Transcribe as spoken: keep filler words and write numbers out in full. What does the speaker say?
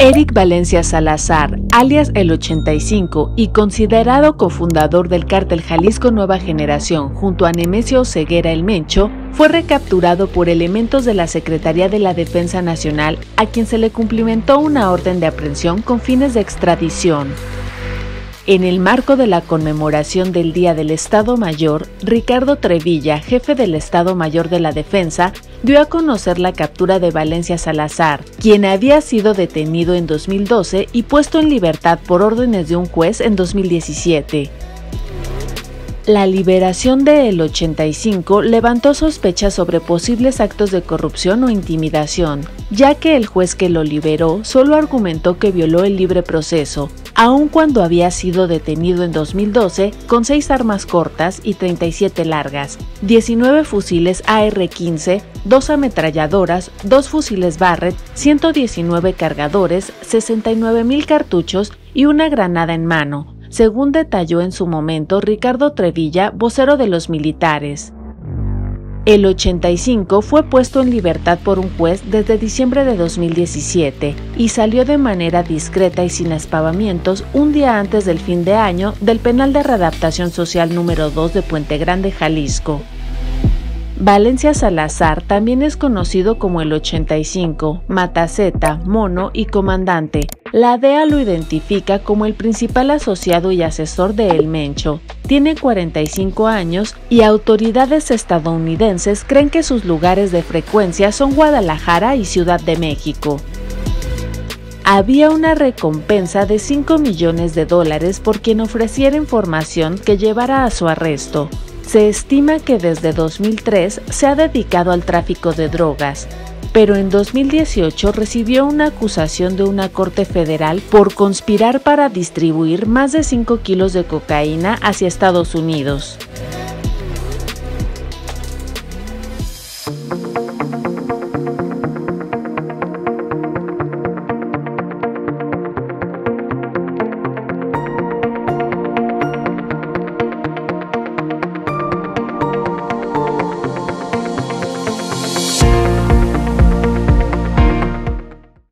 Eric Valencia Salazar, alias El ochenta y cinco y considerado cofundador del cártel Jalisco Nueva Generación junto a Nemesio Oseguera El Mencho, fue recapturado por elementos de la Secretaría de la Defensa Nacional, a quien se le cumplimentó una orden de aprehensión con fines de extradición. En el marco de la conmemoración del Día del Estado Mayor, Ricardo Trevilla, jefe del Estado Mayor de la Defensa, dio a conocer la captura de Valencia Salazar, quien había sido detenido en dos mil doce y puesto en libertad por órdenes de un juez en dos mil diecisiete. La liberación de El ochenta y cinco levantó sospechas sobre posibles actos de corrupción o intimidación, ya que el juez que lo liberó solo argumentó que violó el libre proceso, aun cuando había sido detenido en dos mil doce con seis armas cortas y treinta y siete largas, diecinueve fusiles A R quince, dos ametralladoras, dos fusiles Barrett, ciento diecinueve cargadores, sesenta y nueve mil cartuchos y una granada en mano, según detalló en su momento Ricardo Trevilla, vocero de los militares. El ochenta y cinco fue puesto en libertad por un juez desde diciembre de dos mil diecisiete y salió de manera discreta y sin aspavamientos un día antes del fin de año del penal de readaptación social número dos de Puente Grande, Jalisco. Valencia Salazar también es conocido como El ochenta y cinco, Mataceta, Mono y Comandante. La D E A lo identifica como el principal asociado y asesor de El Mencho. Tiene cuarenta y cinco años y autoridades estadounidenses creen que sus lugares de frecuencia son Guadalajara y Ciudad de México. Había una recompensa de cinco millones de dólares por quien ofreciera información que llevara a su arresto. Se estima que desde dos mil tres se ha dedicado al tráfico de drogas, pero en dos mil dieciocho recibió una acusación de una corte federal por conspirar para distribuir más de cinco kilos de cocaína hacia Estados Unidos.